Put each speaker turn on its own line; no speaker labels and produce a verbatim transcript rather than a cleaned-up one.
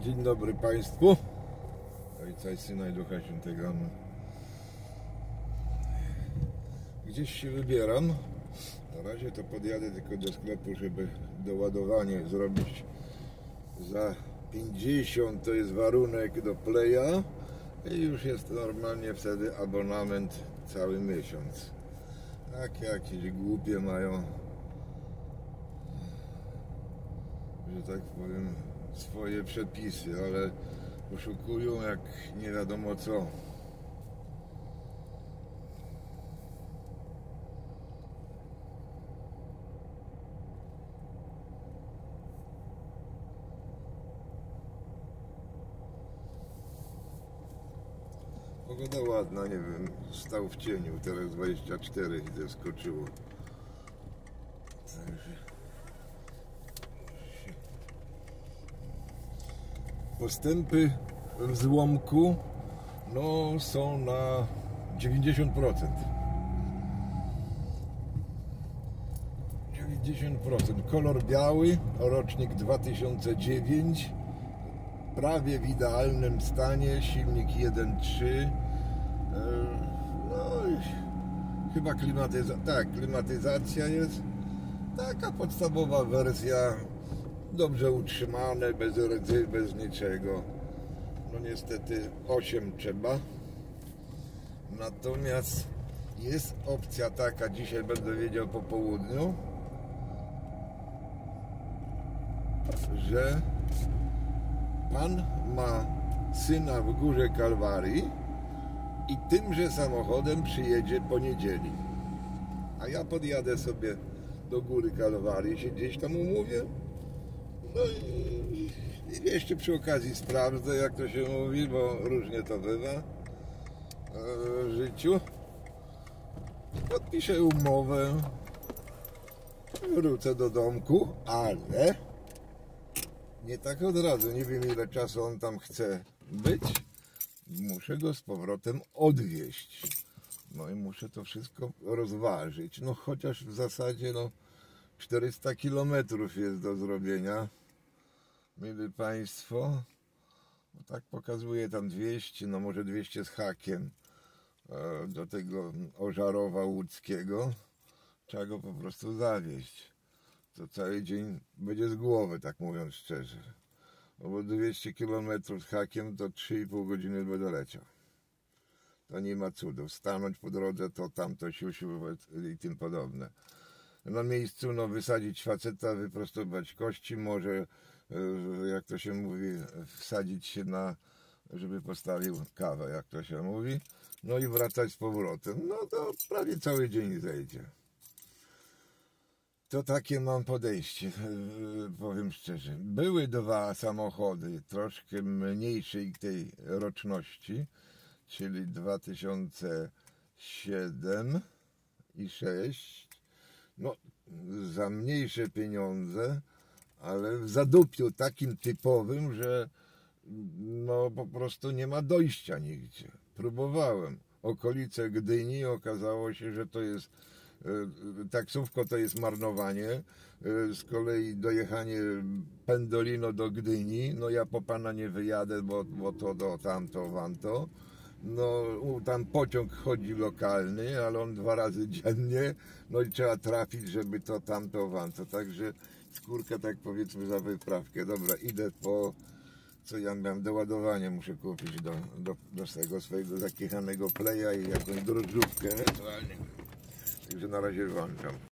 Dzień dobry Państwu. Ojca i Syna i Ducha Świętego. Gdzieś się wybieram. Na razie to podjadę tylko do sklepu, żeby doładowanie zrobić. Za pięćdziesiąt to jest warunek do Playa i już jest normalnie wtedy abonament cały miesiąc. Tak jakieś głupie mają, że tak powiem, swoje przepisy, ale oszukują jak nie wiadomo co. Pogoda ładna, nie wiem, stał w cieniu, teraz dwadzieścia cztery i to skoczyło. Także postępy w złomku no, są na dziewięćdziesiąt procent. dziewięćdziesiąt procent. Kolor biały, rocznik dwa tysiące dziewiąty, prawie w idealnym stanie, silnik jeden trzy. No i chyba klimatyzacja, tak, klimatyzacja jest taka podstawowa wersja, dobrze utrzymane, bez rdzy, bez niczego. No niestety osiem trzeba. Natomiast jest opcja taka, dzisiaj będę wiedział po południu, że pan ma syna w Górze Kalwarii i tymże samochodem przyjedzie po niedzieli. A ja podjadę sobie do Góry Kalwarii, się gdzieś tam umówię. No i, i jeszcze przy okazji sprawdzę, jak to się mówi, bo różnie to bywa w życiu. Podpiszę umowę, wrócę do domku, ale nie tak od razu, nie wiem ile czasu on tam chce być. Muszę go z powrotem odwieźć. No i muszę to wszystko rozważyć. No chociaż w zasadzie no czterysta kilometrów jest do zrobienia. Mili Państwo, no tak pokazuje tam dwieście, no może dwieście z hakiem do tego Ożarowa Łódzkiego. Trzeba go po prostu zawieźć. To cały dzień będzie z głowy, tak mówiąc szczerze. No bo dwieście kilometrów z hakiem to trzy i pół godziny by doleciał. To nie ma cudów. Stanąć po drodze, to tamto siusiu i tym podobne. Na miejscu no, wysadzić faceta, wyprostować kości, może, jak to się mówi, wsadzić się na, żeby postawił kawę, jak to się mówi. No i wracać z powrotem. No to prawie cały dzień zejdzie. To takie mam podejście, powiem szczerze. Były dwa samochody troszkę mniejszej tej roczności, czyli dwa tysiące siedem i sześć. No, za mniejsze pieniądze, ale w zadupiu takim typowym, że no po prostu nie ma dojścia nigdzie. Próbowałem. Okolice Gdyni, okazało się, że to jest taksówko to jest marnowanie, z kolei dojechanie Pendolino do Gdyni, no ja po pana nie wyjadę, bo, bo to do tamto, wanto. No tam pociąg chodzi lokalny, ale on dwa razy dziennie, no i trzeba trafić, żeby to tamto, wanto. Także skórka, tak powiedzmy, za wyprawkę. Dobra, idę po, co ja miałem, doładowanie muszę kupić do, do, do tego swojego zakichanego Playa i jakąś drożdżówkę ewentualnie. Także na razie włączam.